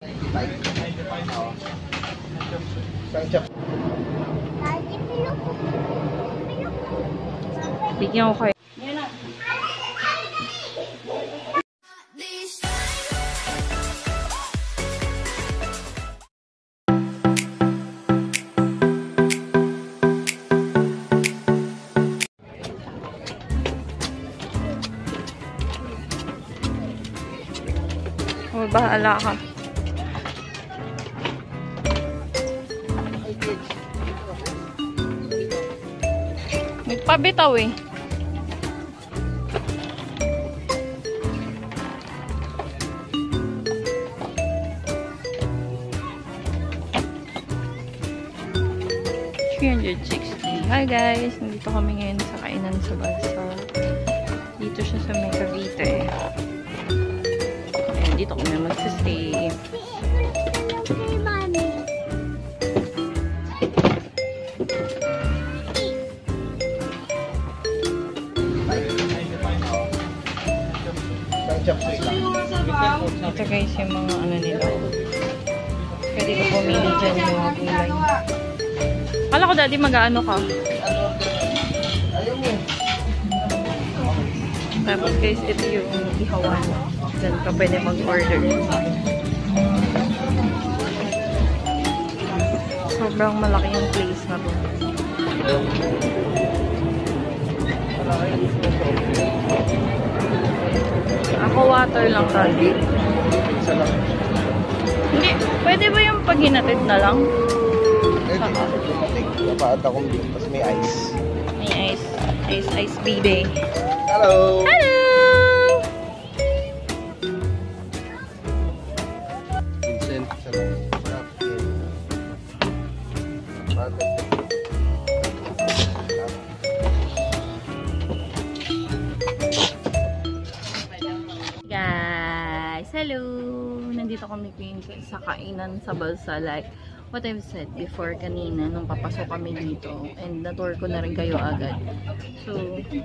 Bigyan ko kayo. Oh, bahala ka. Magpabitaw eh. $360. Hi guys! Nandito kami ngayon sa kainan sa Balsa. Dito siya sa May Cavite. Ayan, dito kami magsistay. Ito guys yung mga ano nila. Pwede ko pumili dyan yung mga gulay. Kala ko daddy mag-ano ka. Tapos guys, ito yung ihawan. Diyan ka pwede mag-order. Sobrang malaki yung place na to. Ako water lang daddy. Hindi, pwede ba yung pag hinatid na lang? Papaad akong beer, tapos may ice. May ice. Ice baby. Hello! Hello! Vincent, sarap. Guys, hello! Nandito kami sa kainan sa Balsa. Like what I've said before kanina nung papasok kami dito, and na-tour ko na rin kayo agad. So,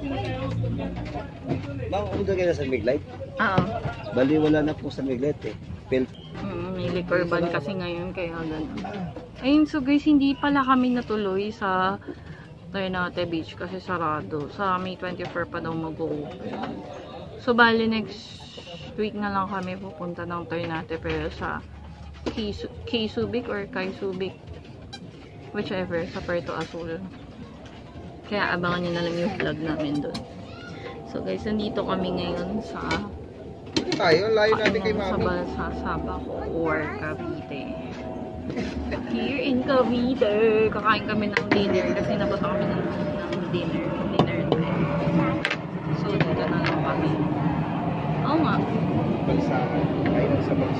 Makakuda kayo sa Miglight? oo. Bali wala na po sa Miglight eh. May liquor ban kasi ngayon kaya ganun. Ayun, so guys, hindi pala kami natuloy sa Ternate Beach kasi sarado. Sa May 24 pa daw mag-open. So, bali next week na lang kami pupunta ng Ternate pero sa Kay Subic or Kay Subic, whichever, sa Puerto Azul. Kaya abangan nyo na lang yung vlog namin doon. So guys, nandito kami ngayon sa Tayo, layo natin kay Mami. sa Balsa, Sabaco or Cavite. Here in Cavite, kakain kami ng dinner kasi nabasa kami ng dinner time. So dito na lang kami. Oo nga. Balsa. Ayun sa Balsa.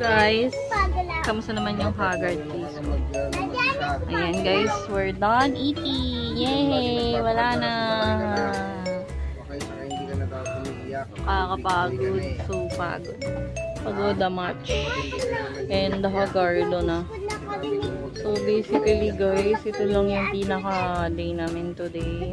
guys. Kamusta naman yung Haggard please? Ayan guys, we're done eating. Yay! Wala na. Kakapagod. So pagod. Pagod na much. And Haggardo na. So basically guys, ito lang yung pinaka day namin today.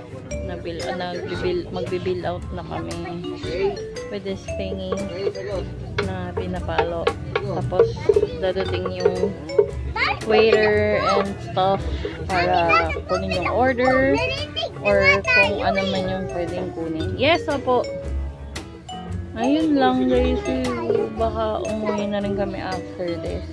Magbe-bill out na kami with this thingy na pinapalo. Tapos dadating yung waiter and stuff para kunin yung order or kung ano man yung pwedeng kunin. Yes, opo. Ayun lang guys. Baka umuwi na rin kami after this.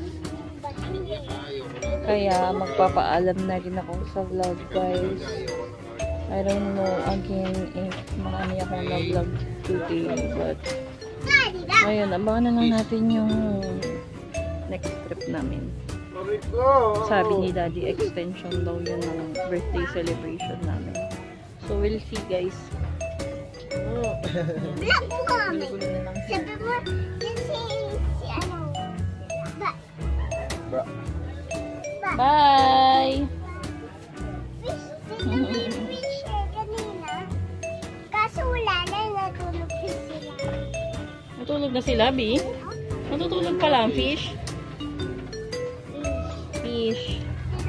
Kaya magpapaalam na rin ako sa vlog guys. I don't know again if marami akong na-vlog today, but ayun, abangan na lang natin yung next trip namin. Sabi ni Daddy, extension daw yun ng birthday celebration namin. So we'll see guys. Vlog mo kami. Sabi mo, si ano, Bye! fish kanina. Kaso wala na, natulog na sila. Natulog na sila, Bi? Natutulog pa lang, fish? Fish.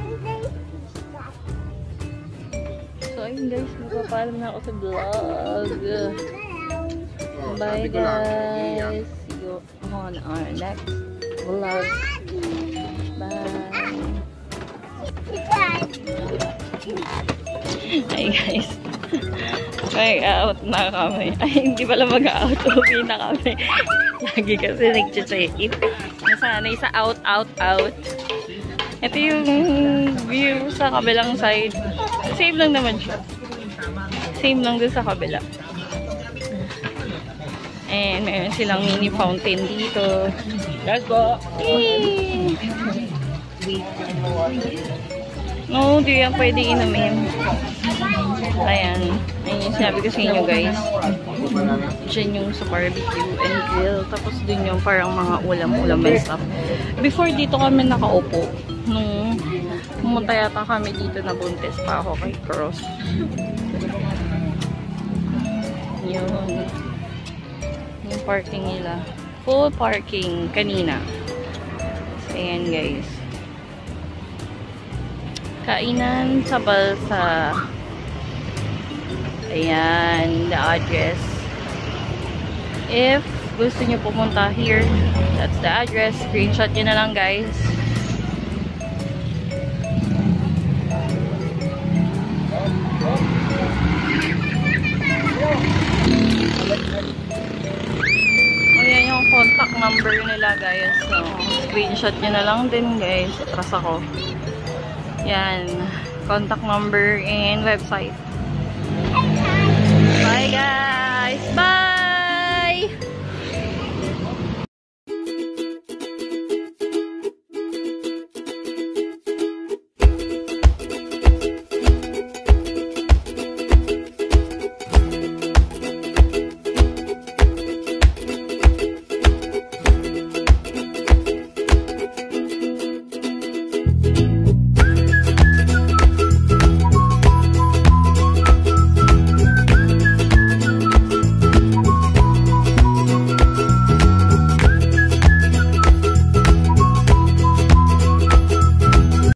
So, ayun guys, magpapaalam na ako sa vlog. Bye guys. See you on our next vlog. Bye. Hi guys. Mag-out na kami. Ay, hindi pala mag-out. Uwi na kami. Lagi kasi nag-check-in. Nasanay sa out. Ito yung view sa kabilang side. Same lang naman siya. Same lang dun sa kabila. And meron silang mini fountain dito. Let's go! Yay! No, di yan pwede inumin. Ayan. Ayun yung sinabi ko sa inyo guys. Diyan yung sa barbecue and grill. Tapos dun yung parang mga ulam-ulam and stuff. Before dito kami nakaupo. Nung pumunta yata kami dito na buntis pa ako kay Cross. Yun. Yung parking nila. Full parking kanina. So, ayan guys. Kainan sa Balsa. Ayan, the address. If gusto nyo pumunta here, that's the address. Screenshot nyo na lang guys. Ayan yung contact number nila guys. So, screenshot nyo na lang din guys. Atras ako. Yan. Contact number and website. Bye guys!